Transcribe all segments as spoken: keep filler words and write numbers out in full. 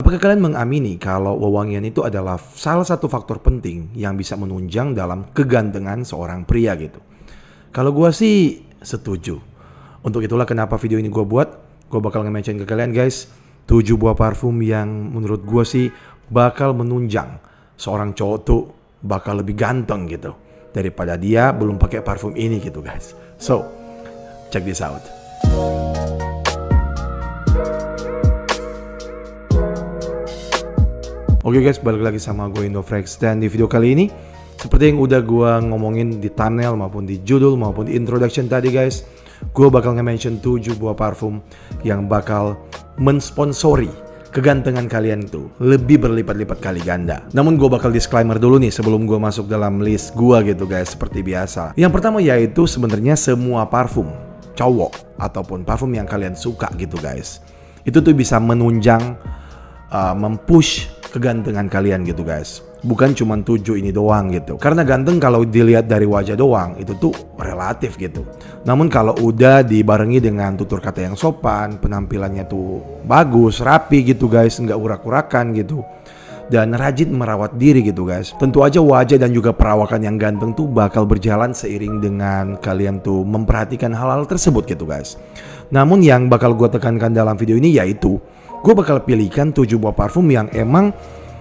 Apakah kalian mengamini kalau wewangian itu adalah salah satu faktor penting yang bisa menunjang dalam kegantengan seorang pria gitu? Kalau gue sih setuju. Untuk itulah kenapa video ini gue buat. Gue bakal nge-mention ke kalian guys, tujuh buah parfum yang menurut gue sih bakal menunjang seorang cowok tuh bakal lebih ganteng gitu daripada dia belum pakai parfum ini gitu guys. So, check this out. Oke okay guys, balik lagi sama gue Indofrex. Dan di video kali ini, seperti yang udah gue ngomongin di thumbnail maupun di judul maupun di introduction tadi guys, gue bakal nge-mention tujuh buah parfum yang bakal mensponsori kegantengan kalian tuh lebih berlipat-lipat kali ganda. Namun gue bakal disclaimer dulu nih sebelum gue masuk dalam list gue gitu guys, seperti biasa. Yang pertama yaitu sebenarnya semua parfum cowok ataupun parfum yang kalian suka gitu guys, itu tuh bisa menunjang, uh, mempush kegantengan kalian gitu guys. Bukan cuma tujuh ini doang gitu. Karena ganteng kalau dilihat dari wajah doang itu tuh relatif gitu. Namun kalau udah dibarengi dengan tutur kata yang sopan, penampilannya tuh bagus, rapi gitu guys, nggak urak-urakan gitu, dan rajin merawat diri gitu guys, tentu aja wajah dan juga perawakan yang ganteng tuh bakal berjalan seiring dengan kalian tuh memperhatikan hal-hal tersebut gitu guys. Namun yang bakal gue tekankan dalam video ini yaitu gue bakal pilihkan tujuh buah parfum yang emang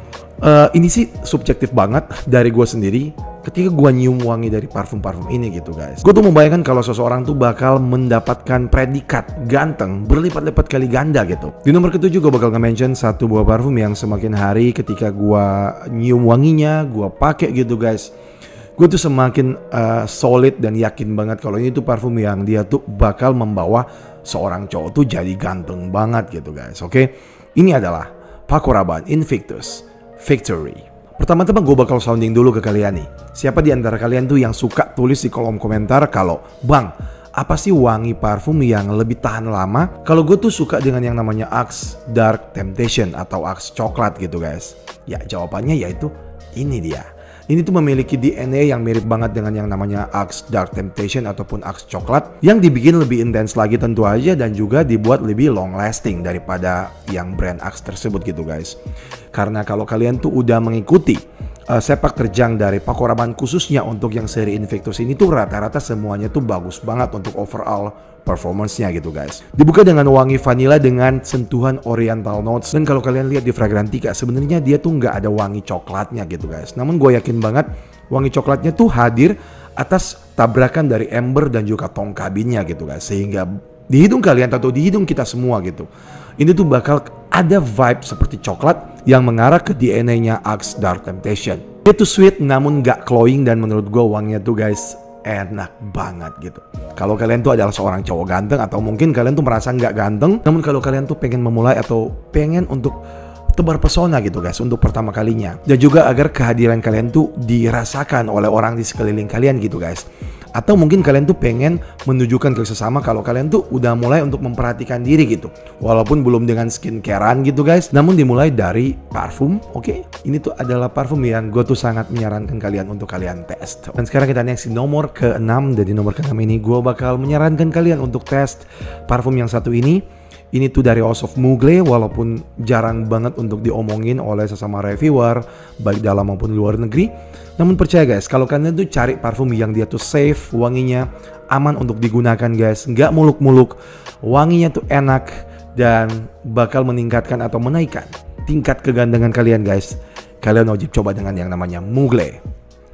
uh, ini sih subjektif banget dari gue sendiri ketika gue nyium wangi dari parfum-parfum ini gitu guys. Gue tuh membayangkan kalau seseorang tuh bakal mendapatkan predikat ganteng berlipat-lipat kali ganda gitu. Di nomor ketujuh gue bakal nge-mention satu buah parfum yang semakin hari ketika gue nyium wanginya, gue pakai gitu guys, gue tuh semakin uh, solid dan yakin banget kalau ini tuh parfum yang dia tuh bakal membawa seorang cowok tuh jadi ganteng banget gitu guys. Oke, okay? Ini adalah Paco Rabanne Invictus Victory. Pertama-tama gue bakal sounding dulu ke kalian nih. Siapa di antara kalian tuh yang suka tulis di kolom komentar kalau, Bang, apa sih wangi parfum yang lebih tahan lama? Kalau gue tuh suka dengan yang namanya Axe Dark Temptation atau Axe Coklat gitu guys. Ya jawabannya yaitu ini dia. Ini tuh memiliki D N A yang mirip banget dengan yang namanya Axe Dark Temptation ataupun Axe Coklat, yang dibikin lebih intens lagi tentu aja dan juga dibuat lebih long lasting daripada yang brand Axe tersebut gitu guys. Karena kalau kalian tuh udah mengikuti uh, sepak terjang dari Paco Rabanne khususnya untuk yang seri Invictus ini tuh rata-rata semuanya tuh bagus banget untuk overall performance-nya gitu guys. Dibuka dengan wangi vanilla dengan sentuhan oriental notes, dan kalau kalian lihat di Fragrantica sebenarnya dia tuh nggak ada wangi coklatnya gitu guys. Namun gue yakin banget wangi coklatnya tuh hadir atas tabrakan dari amber dan juga tong kabinnya gitu guys, sehingga di hidung kalian atau di hidung kita semua gitu, ini tuh bakal ada vibe seperti coklat yang mengarah ke D N A-nya Axe Dark Temptation. Dia tuh sweet namun nggak cloying, dan menurut gue wanginya tuh guys enak banget gitu. Kalau kalian tuh adalah seorang cowok ganteng atau mungkin kalian tuh merasa nggak ganteng, namun kalau kalian tuh pengen memulai atau pengen untuk tebar pesona gitu guys untuk pertama kalinya, dan juga agar kehadiran kalian tuh dirasakan oleh orang di sekeliling kalian gitu guys. Atau mungkin kalian tuh pengen menunjukkan ke sesama kalau kalian tuh udah mulai untuk memperhatikan diri gitu. Walaupun belum dengan skincarean gitu guys, namun dimulai dari parfum. Oke, okay? Ini tuh adalah parfum yang gue tuh sangat menyarankan kalian untuk kalian tes. Dan sekarang kita next di nomor keenam. Dan di nomor keenam ini gue bakal menyarankan kalian untuk tes parfum yang satu ini. Ini tuh dari House of Mugler, walaupun jarang banget untuk diomongin oleh sesama reviewer baik dalam maupun luar negeri. Namun percaya guys, kalau kalian tuh cari parfum yang dia tuh safe, wanginya aman untuk digunakan guys, nggak muluk-muluk, wanginya tuh enak dan bakal meningkatkan atau menaikkan tingkat kegantengan kalian guys, kalian wajib coba dengan yang namanya Mugler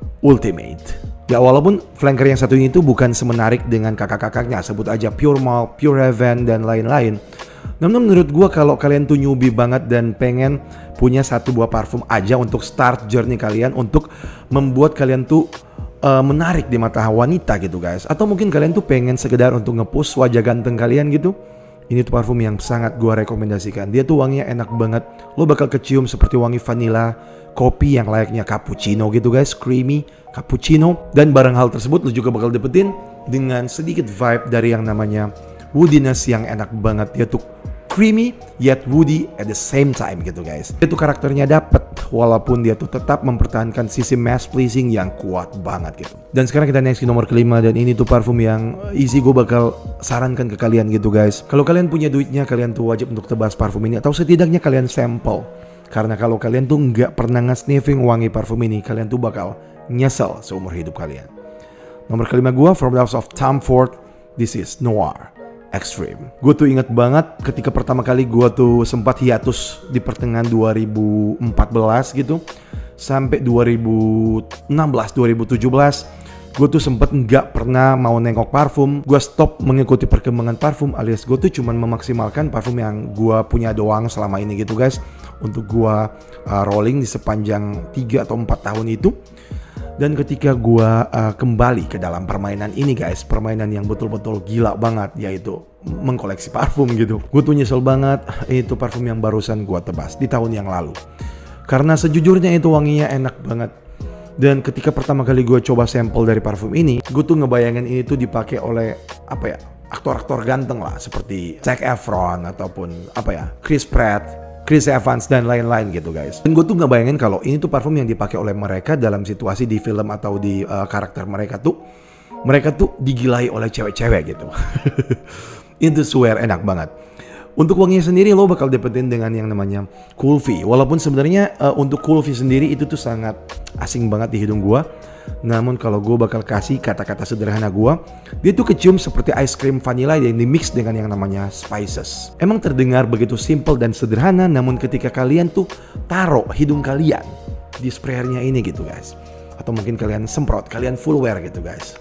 Ultimate. Ya walaupun flanker yang satu ini tuh bukan semenarik dengan kakak-kakaknya, sebut aja Pure Mauve, Pure Heaven dan lain-lain. Namun menurut gue kalau kalian tuh newbie banget dan pengen punya satu buah parfum aja untuk start journey kalian, untuk membuat kalian tuh uh, menarik di mata wanita gitu guys, atau mungkin kalian tuh pengen sekedar untuk nge-push wajah ganteng kalian gitu, ini tuh parfum yang sangat gue rekomendasikan. Dia tuh wanginya enak banget, lo bakal kecium seperti wangi vanilla, kopi yang layaknya cappuccino gitu guys, creamy cappuccino. Dan barang hal tersebut lo juga bakal dapetin dengan sedikit vibe dari yang namanya woodiness yang enak banget. Dia tuh creamy yet woody at the same time gitu guys. Dia tuh karakternya dapet walaupun dia tuh tetap mempertahankan sisi mass pleasing yang kuat banget gitu. Dan sekarang kita next di nomor kelima, dan ini tuh parfum yang easy gue bakal sarankan ke kalian gitu guys. Kalau kalian punya duitnya, kalian tuh wajib untuk tebas parfum ini atau setidaknya kalian sampel. Karena kalau kalian tuh nggak pernah nge-sniffing wangi parfum ini, kalian tuh bakal nyesel seumur hidup kalian. Nomor kelima gue, from the house of Tom Ford, this is Noir Extreme. Gue tuh inget banget ketika pertama kali gue tuh sempat hiatus di pertengahan dua ribu empat belas gitu, sampai dua ribu enam belas dua ribu tujuh belas. Gue tuh sempet nggak pernah mau nengok parfum. Gue stop mengikuti perkembangan parfum, alias gue tuh cuman memaksimalkan parfum yang gue punya doang selama ini gitu guys, untuk gue uh, rolling di sepanjang tiga atau empat tahun itu. Dan ketika gue uh, kembali ke dalam permainan ini guys, permainan yang betul-betul gila banget, yaitu mengkoleksi parfum gitu. Gue tuh nyesel banget itu parfum yang barusan gue tebas di tahun yang lalu. Karena sejujurnya itu wanginya enak banget. Dan ketika pertama kali gue coba sampel dari parfum ini, gue tuh ngebayangin ini tuh dipakai oleh apa ya, aktor-aktor ganteng lah, seperti Zac Efron ataupun apa ya, Chris Pratt, Chris Evans dan lain-lain gitu guys. Dan gue tuh ngebayangin kalau ini tuh parfum yang dipakai oleh mereka dalam situasi di film atau di uh, karakter mereka tuh, mereka tuh digilai oleh cewek-cewek gitu. Itu swear enak banget. Untuk wanginya sendiri lo bakal dapetin dengan yang namanya Kulfi. Walaupun sebenarnya uh, untuk Kulfi sendiri itu tuh sangat asing banget di hidung gue. Namun kalau gue bakal kasih kata-kata sederhana gue, dia tuh kecium seperti ice cream vanilla yang dimix dengan yang namanya spices. Emang terdengar begitu simple dan sederhana, namun ketika kalian tuh taruh hidung kalian di sprayernya ini gitu guys, atau mungkin kalian semprot, kalian full wear gitu guys,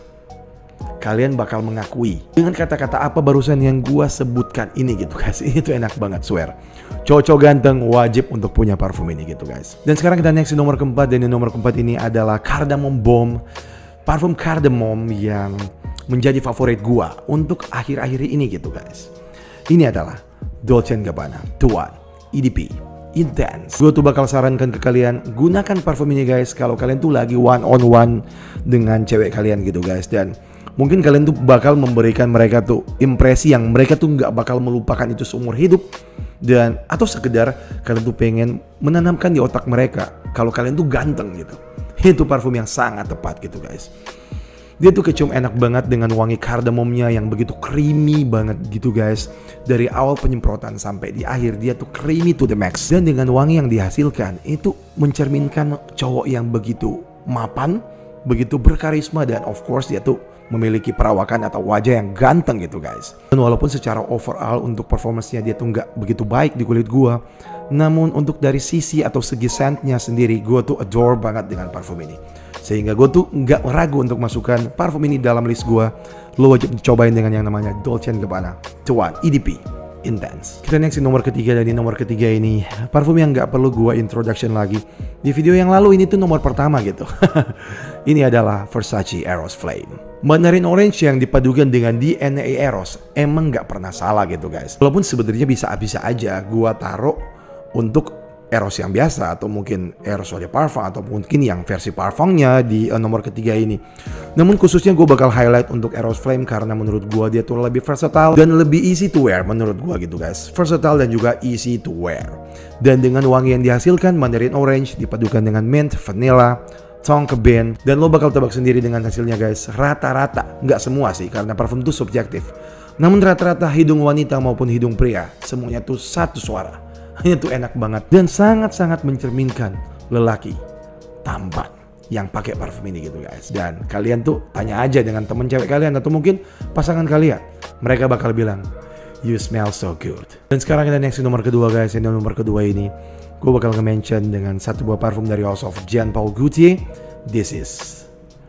kalian bakal mengakui dengan kata-kata apa barusan yang gua sebutkan ini gitu guys. Ini tuh enak banget, swear. Cowok-cowok ganteng wajib untuk punya parfum ini gitu guys. Dan sekarang kita next di nomor keempat, dan di nomor keempat ini adalah Cardamom Bomb. Parfum Cardamom yang menjadi favorit gua untuk akhir-akhir ini gitu guys. Ini adalah Dolce and Gabbana Tuan E D P Intense. Gue tuh bakal sarankan ke kalian, gunakan parfum ini guys kalau kalian tuh lagi one on one dengan cewek kalian gitu guys. Dan mungkin kalian tuh bakal memberikan mereka tuh impresi yang mereka tuh nggak bakal melupakan itu seumur hidup. Dan atau sekedar kalian tuh pengen menanamkan di otak mereka kalau kalian tuh ganteng gitu. Itu parfum yang sangat tepat gitu guys. Dia tuh kecium enak banget dengan wangi kardamomnya yang begitu creamy banget gitu guys. Dari awal penyemprotan sampai di akhir dia tuh creamy to the max. Dan dengan wangi yang dihasilkan itu mencerminkan cowok yang begitu mapan, begitu berkarisma, dan of course dia tuh memiliki perawakan atau wajah yang ganteng gitu guys. Dan walaupun secara overall untuk performance-nya dia tuh nggak begitu baik di kulit gua, namun untuk dari sisi atau segi scent-nya sendiri gua tuh adore banget dengan parfum ini. Sehingga gue tuh nggak ragu untuk masukkan parfum ini dalam list gue. Lo wajib cobain dengan yang namanya Dolce and Gabbana Tuan E D P Intense. Kita next di nomor ketiga, dan di nomor ketiga ini parfum yang nggak perlu gue introduction lagi. Di video yang lalu ini tuh nomor pertama gitu. Ini adalah Versace Eros Flame. Mandarin Orange yang dipadukan dengan D N A Eros emang nggak pernah salah gitu guys. Walaupun sebenarnya bisa-bisa aja gue taruh untuk Eros yang biasa, atau mungkin Eros Eau de Parfum, atau mungkin yang versi parfumnya di uh, nomor ketiga ini. Namun khususnya gue bakal highlight untuk Eros Flame karena menurut gue dia tuh lebih versatile dan lebih easy to wear menurut gue gitu guys. Versatile dan juga easy to wear. Dan dengan wangi yang dihasilkan Mandarin Orange dipadukan dengan mint, vanilla, tonka bean, dan lo bakal tebak sendiri dengan hasilnya guys. Rata-rata, nggak semua sih karena parfum tuh subjektif. Namun rata-rata hidung wanita maupun hidung pria semuanya tuh satu suara. Ini tuh enak banget dan sangat-sangat mencerminkan lelaki tampan yang pakai parfum ini gitu guys. Dan kalian tuh tanya aja dengan temen cewek kalian atau mungkin pasangan kalian, mereka bakal bilang you smell so good. Dan sekarang kita next di nomor kedua guys. Ini nomor kedua ini gue bakal nge-mention dengan satu buah parfum dari House of Jean Paul Gaultier. This is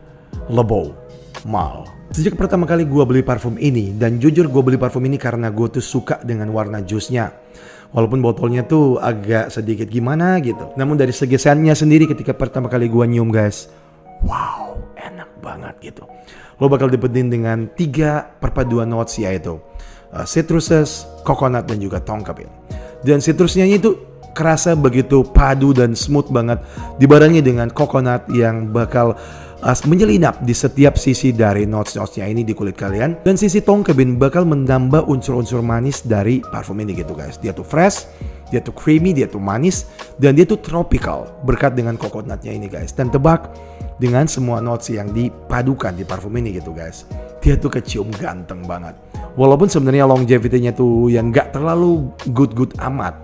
Le Beau Mal. Sejak pertama kali gue beli parfum ini, dan jujur gue beli parfum ini karena gue tuh suka dengan warna jusnya. Walaupun botolnya tuh agak sedikit gimana gitu, namun dari segi scentnya sendiri ketika pertama kali gue nyium guys, wow, enak banget gitu. Lo bakal dapetin dengan tiga perpaduan notes, yaitu uh, citruses, coconut, dan juga tonka bean. Dan citrusnya itu kerasa begitu padu dan smooth banget, dibarengi dengan coconut yang bakal uh, menyelinap di setiap sisi dari notes-notesnya ini di kulit kalian. Dan sisi tonka bean bakal menambah unsur-unsur manis dari parfum ini gitu guys. Dia tuh fresh, dia tuh creamy, dia tuh manis, dan dia tuh tropical berkat dengan coconutnya ini guys. Dan tebak dengan semua notes yang dipadukan di parfum ini gitu guys, dia tuh kecium ganteng banget. Walaupun sebenarnya longevity-nya tuh yang gak terlalu good-good amat,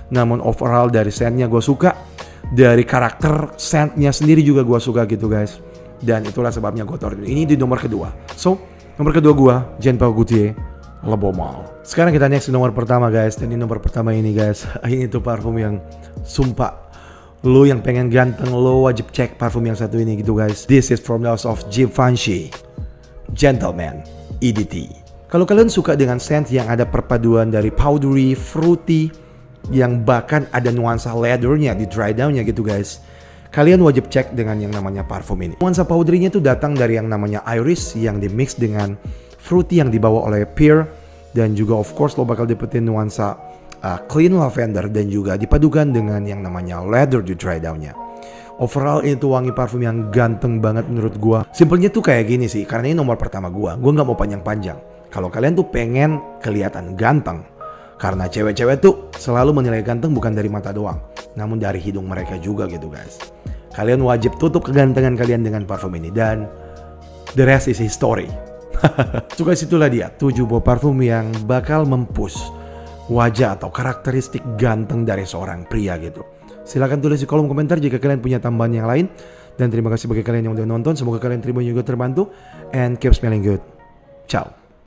Namun overall dari scentnya gue suka, dari karakter scentnya sendiri juga gue suka gitu guys. Dan itulah sebabnya gue taruh ini di nomor kedua. So nomor kedua gue Jean Paul Gaultier Le Beau Mal. Sekarang kita next ke nomor pertama guys. Dan di nomor pertama ini guys, ini tuh parfum yang sumpah, lo yang pengen ganteng lo wajib cek parfum yang satu ini gitu guys. This is from the house of Givenchy, Gentleman E D T. Kalau kalian suka dengan scent yang ada perpaduan dari powdery, fruity, yang bahkan ada nuansa leathernya di dry downnya gitu guys, kalian wajib cek dengan yang namanya parfum ini. Nuansa powderynya itu datang dari yang namanya iris yang dimix dengan fruity yang dibawa oleh pear, dan juga of course lo bakal dapetin nuansa uh, clean lavender dan juga dipadukan dengan yang namanya leather di dry downnya. Overall ini tuh wangi parfum yang ganteng banget menurut gua. Simpelnya tuh kayak gini sih, karena ini nomor pertama gua. Gua nggak mau panjang-panjang. Kalau kalian tuh pengen kelihatan ganteng, karena cewek-cewek tuh selalu menilai ganteng bukan dari mata doang, namun dari hidung mereka juga gitu guys. Kalian wajib tutup kegantengan kalian dengan parfum ini, dan the rest is history. So guys, itulah dia tujuh buah parfum yang bakal mempush wajah atau karakteristik ganteng dari seorang pria gitu. Silahkan tulis di kolom komentar jika kalian punya tambahan yang lain. Dan terima kasih bagi kalian yang udah nonton. Semoga kalian terima juga terbantu. And keep smelling good. Ciao.